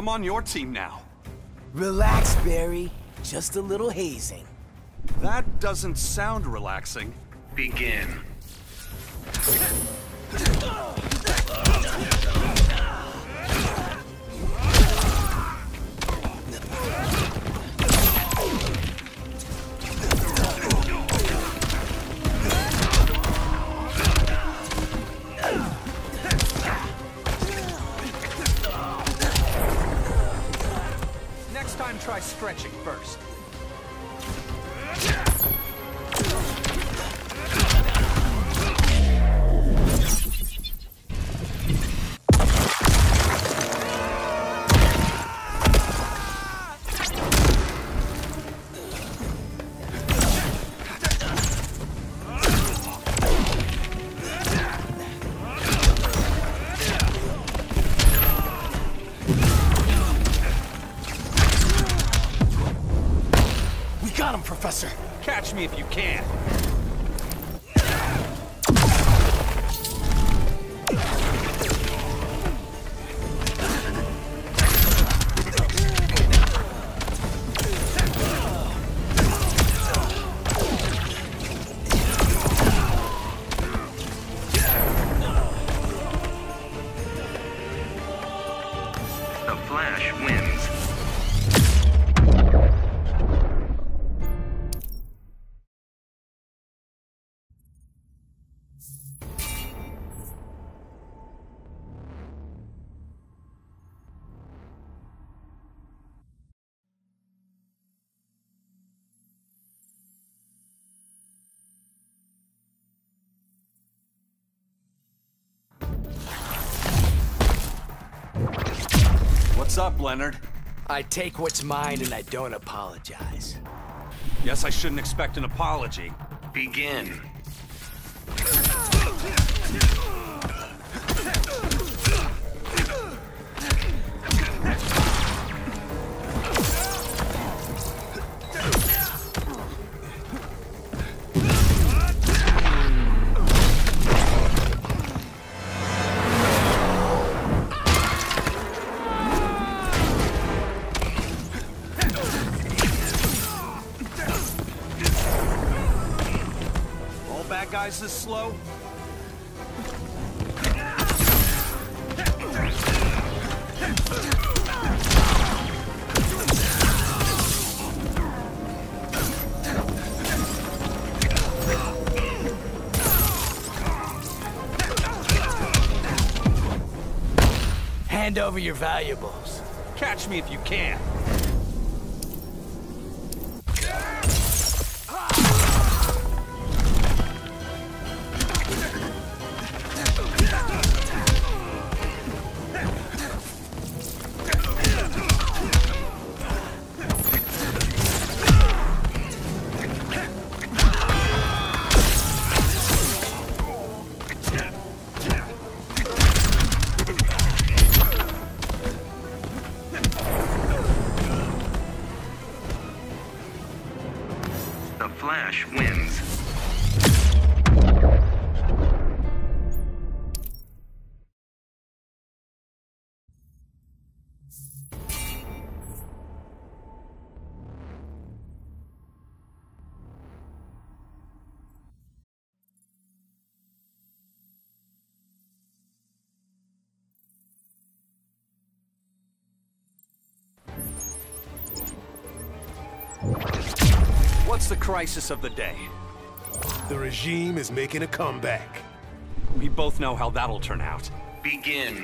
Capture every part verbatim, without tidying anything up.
I'm on your team now. Relax, Barry. Just a little hazing. That doesn't sound relaxing. Begin. Next time, try stretching first. Got him, Professor. Catch me if you can. The Flash wins. What's up, Leonard? I take what's mine and I don't apologize. Guess I shouldn't expect an apology. Begin. Bad guys this slow? Hand over your valuables. Catch me if you can. The Flash wins. What's the crisis of the day? The regime is making a comeback. We both know how that'll turn out. Begin.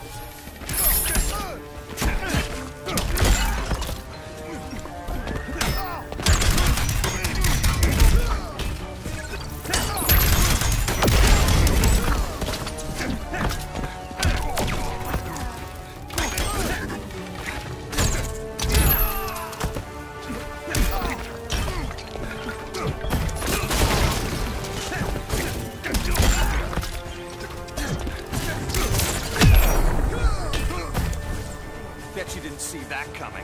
Bet you didn't see that coming.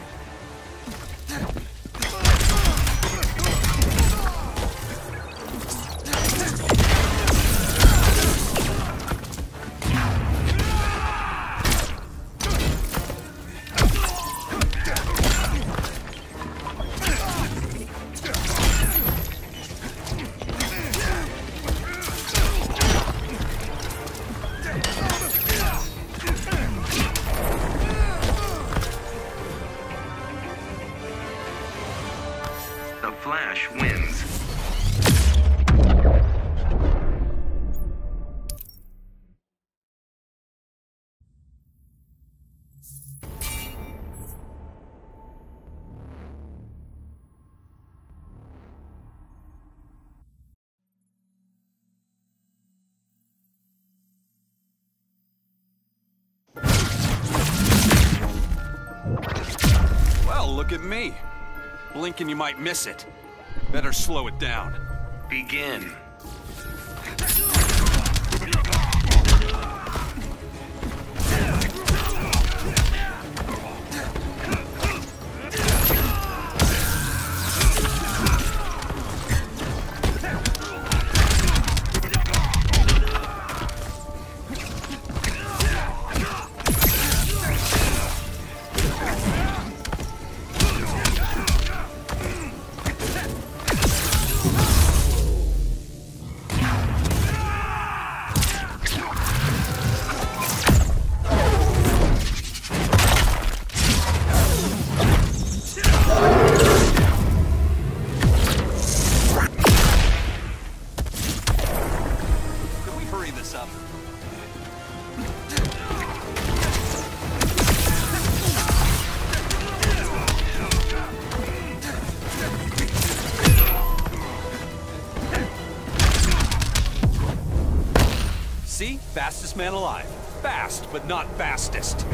Flash wins. Well, look at me. Blink and you might miss it. Better slow it down. Begin. Up. See? Fastest man alive. Fast, but not fastest.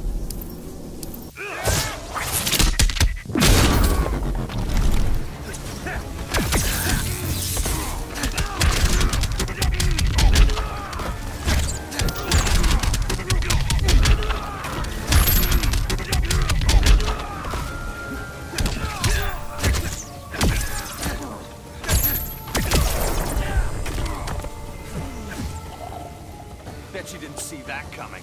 Bet you didn't see that coming.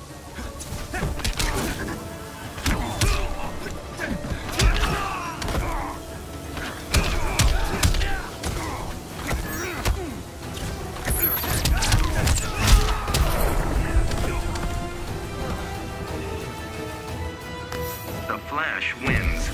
The Flash wins.